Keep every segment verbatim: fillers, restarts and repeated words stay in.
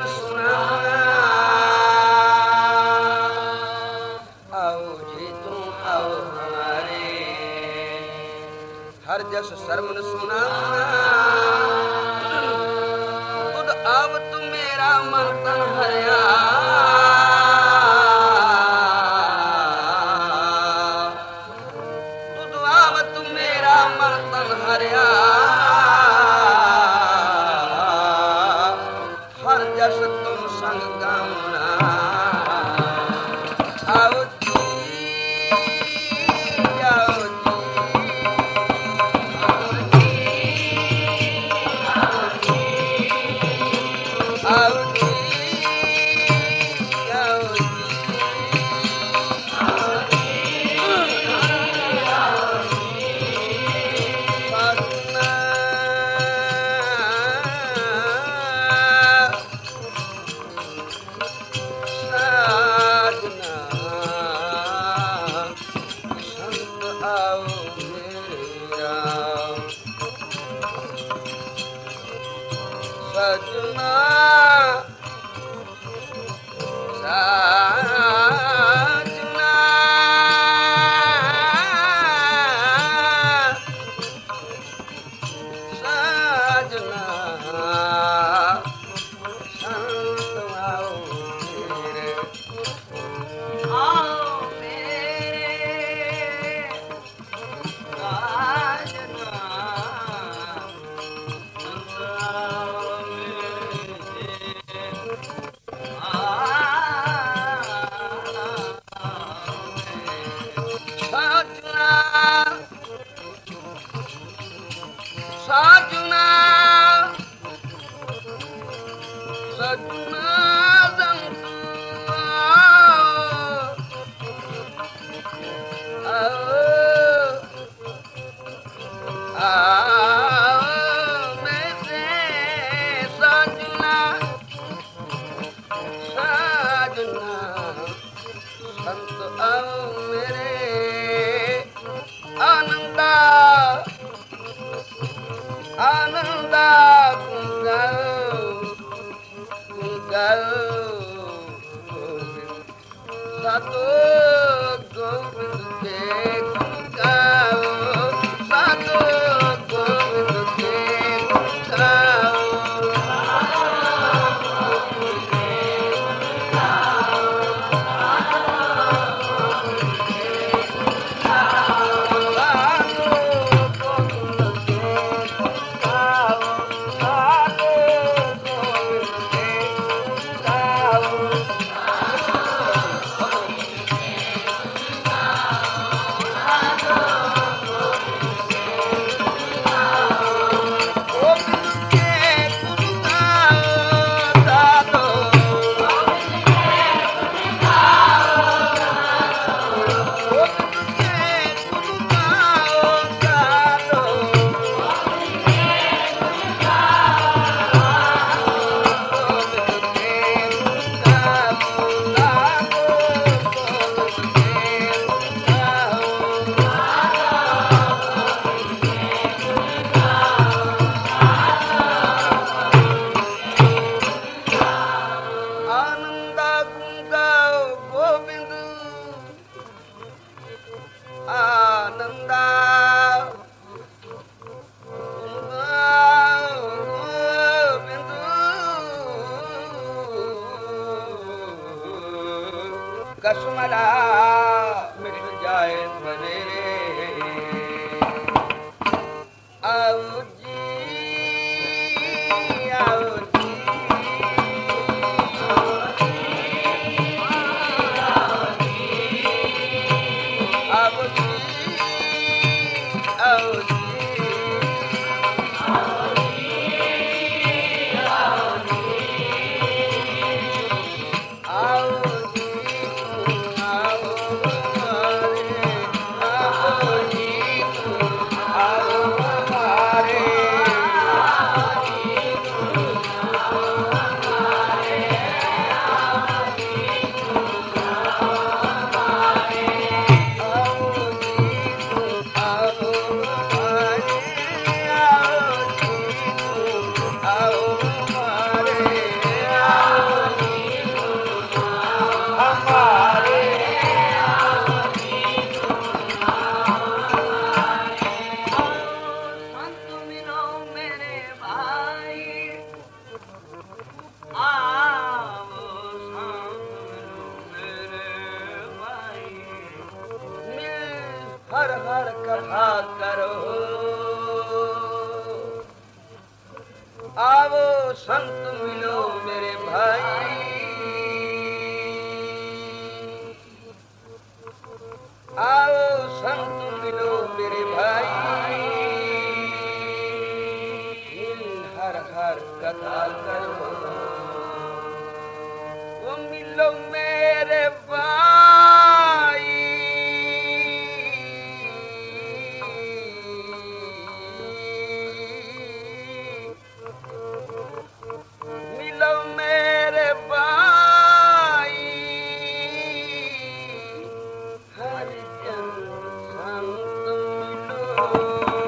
सुनाना। आओ जी तुम आओ हमारे हर जस शर्मन सुनाना। खुद अब तुम मेरा मन तन हरिया। खुद अब तुम मेरा मन तन हरिया। हर जस तुम संग गावना। आओ जी आओ जी आओ जी आओ जी साजना साजना संत आओ मेरा सजना साजना साजना संत आओ मेरे। आओ मेरे साजना संत आओ साजना सजना संत आओ आओ मेरे साजना साजना संत आओ मेरे। आनंदा आनंदा गुंगाओ गुंगाओ सातो गोविंद के गुंगाओ सातो गोविंद के गुंगाओ। आनंदा गोविंद कसमला मिट जाए सवेरे। आओ जी आओ जी आओ जी आओ जी आओ जी आओ हमारे कथा करो। आओ संत मिलो मेरे भाई, आओ संत मिलो मेरे भाई, हर हर कथा करो। वो मिलो मेरे भाई, मिलो मेरे भाई, हर जन संत मिलो।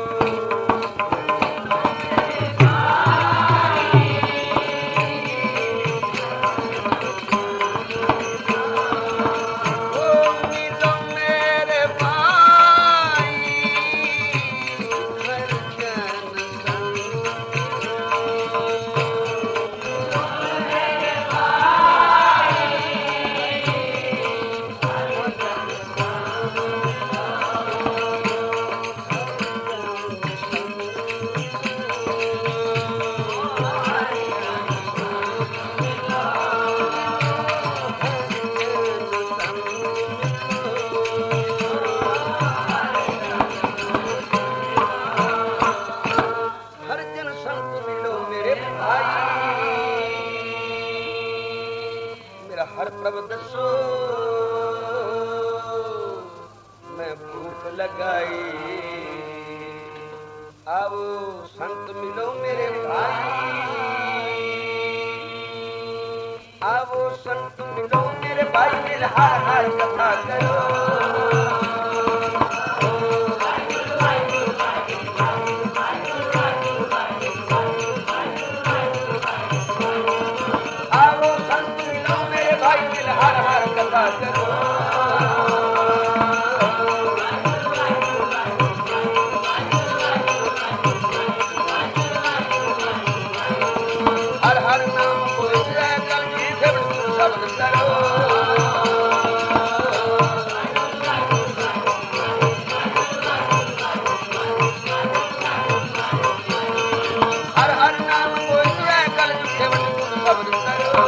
हर प्रभ दसो मैं भूख लगाई। आओ संत मिलो मेरे भाई, आओ संत मिलो मेरे भाई, मिल हर हर कथा करो। हर हर कथा करो। हर हर नाम को कल जीते शब्द करो। हर हर नाम को कल जीते शब्द करो।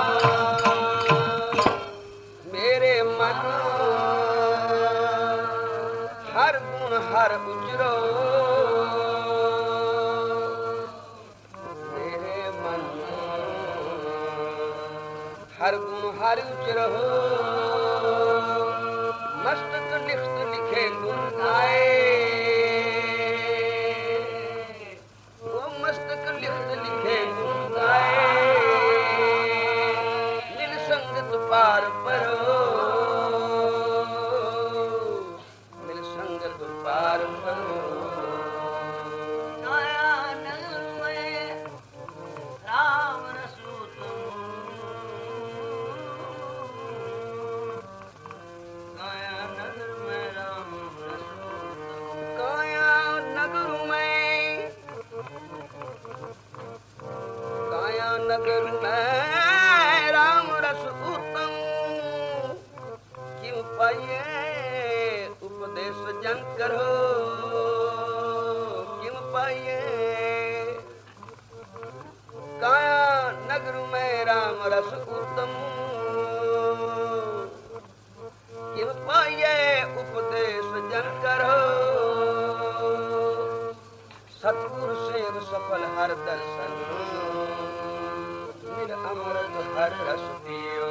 हर गुण हर उजरो मेरे मन, हर गुण हर उजरो। मस्तक लिखत लिखे गुण आए, वो मस्तक लिखत लिखे गुण आए। नील संगत पार परो, पार करो। काया नगर में राम रसूल, काया नगर में राम रसूल, काया नगर में, काया नगर में राम रसूतम। क्यों पाइए उपदेश जन करो, क्यों पाइए। काया नगर में राम रस उत्तम, क्यों पाइए उपदेश जन करो। सतगुरु सेव सफल हर दर्शन, मिल अमृत हर रस पियो।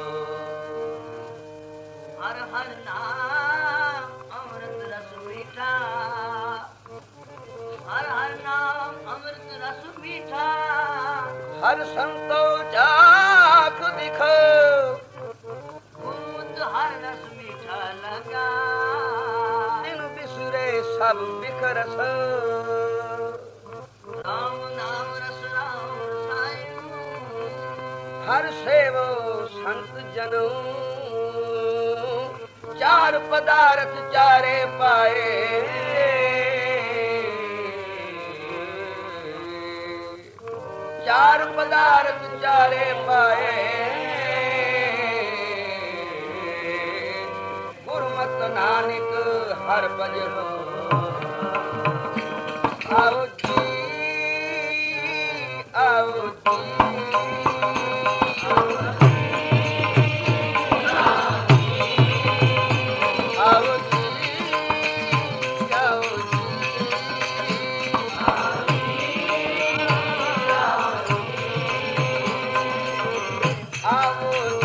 हर हर नाम अमृत रस मीठा, हर हर नाम अमृत रस मीठा। हर संतो जाख दिखो, गुरुमुत हर रस मीठा लगा। दिन बिसरे सब बिखरस, राम नाम रस राम रसायन। हर सेवो संत जनों, चार पदार्थ चारे पाए। चार पदार्थ चारे पाए, गुरुमत नानक हर भजो। आओ